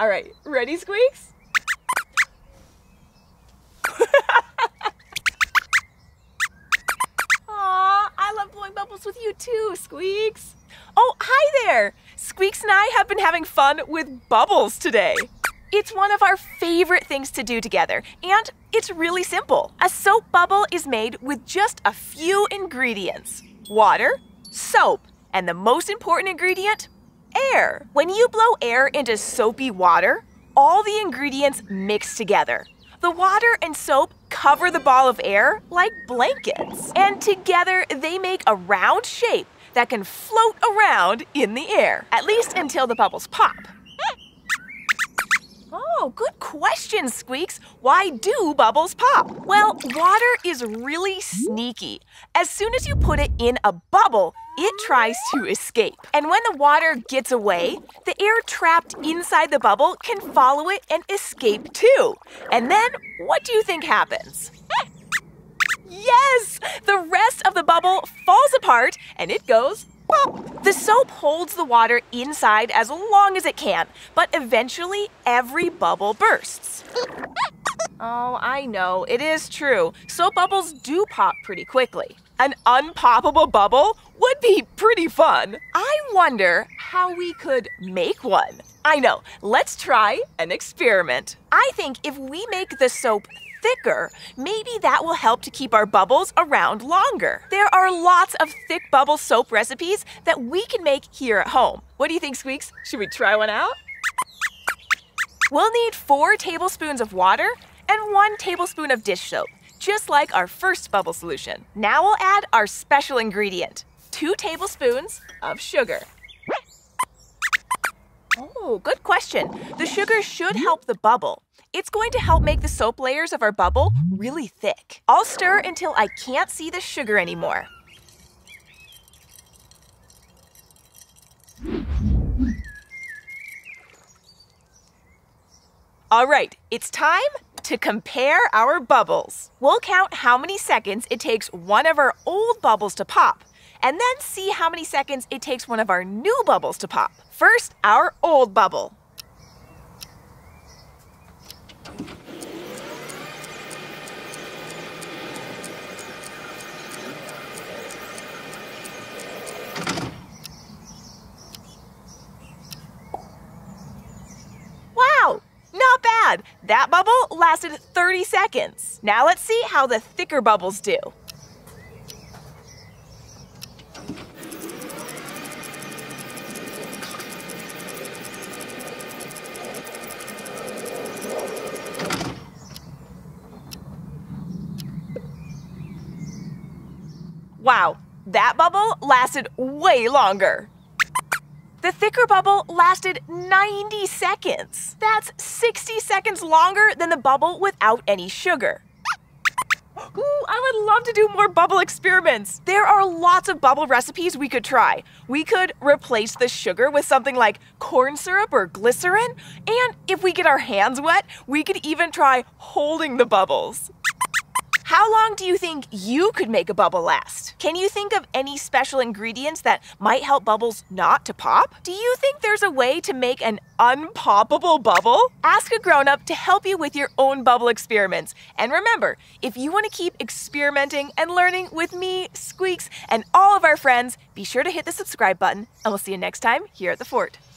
All right, ready, Squeaks? Aw, I love blowing bubbles with you too, Squeaks. Oh, hi there! Squeaks and I have been having fun with bubbles today. It's one of our favorite things to do together, and it's really simple. A soap bubble is made with just a few ingredients: water, soap, and the most important ingredient, air. When you blow air into soapy water, all the ingredients mix together. The water and soap cover the ball of air like blankets, and together they make a round shape that can float around in the air, at least until the bubbles pop. Oh, good question, Squeaks. Why do bubbles pop? Well, water is really sneaky. As soon as you put it in a bubble, it tries to escape. And when the water gets away, the air trapped inside the bubble can follow it and escape too. And then, what do you think happens? Yes! The rest of the bubble falls apart and it goes pop. The soap holds the water inside as long as it can, but eventually every bubble bursts. Oh, I know, it is true. Soap bubbles do pop pretty quickly. An unpoppable bubble would be pretty fun. I wonder how we could make one. I know, let's try an experiment. I think if we make the soap thicker, maybe that will help to keep our bubbles around longer. There are lots of thick bubble soap recipes that we can make here at home. What do you think, Squeaks? Should we try one out? We'll need 4 tablespoons of water and 1 tablespoon of dish soap, just like our first bubble solution. Now we'll add our special ingredient, 2 tablespoons of sugar. Oh, good question. The sugar should help the bubble. It's going to help make the soap layers of our bubble really thick. I'll stir until I can't see the sugar anymore. All right, it's time to compare our bubbles. We'll count how many seconds it takes one of our old bubbles to pop, and then see how many seconds it takes one of our new bubbles to pop. First, our old bubble. Wow, not bad. That bubble lasted 30 seconds. Now let's see how the thicker bubbles do. Wow, that bubble lasted way longer. The thicker bubble lasted 90 seconds. That's 60 seconds longer than the bubble without any sugar. Ooh, I would love to do more bubble experiments. There are lots of bubble recipes we could try. We could replace the sugar with something like corn syrup or glycerin. And if we get our hands wet, we could even try holding the bubbles. How long do you think you could make a bubble last? Can you think of any special ingredients that might help bubbles not to pop? Do you think there's a way to make an unpoppable bubble? Ask a grown-up to help you with your own bubble experiments. And remember, if you want to keep experimenting and learning with me, Squeaks, and all of our friends, be sure to hit the subscribe button, and we'll see you next time here at the fort.